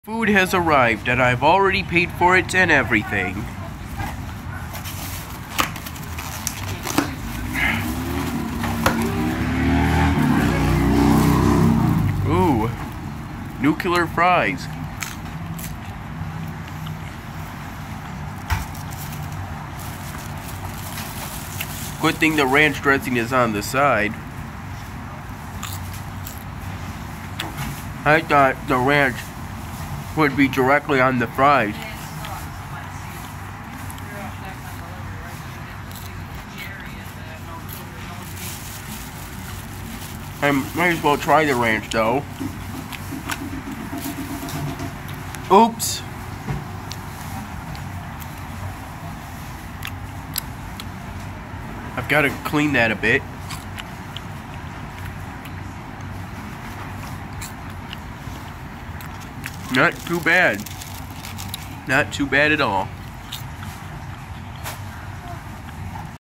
Food has arrived and I've already paid for it and everything. Ooh, nuclear fries. Good thing the ranch dressing is on the side. I thought the ranch would be directly on the fries. I might as well try the ranch though. Oops. I've got to clean that a bit. Not too bad. Not too bad at all.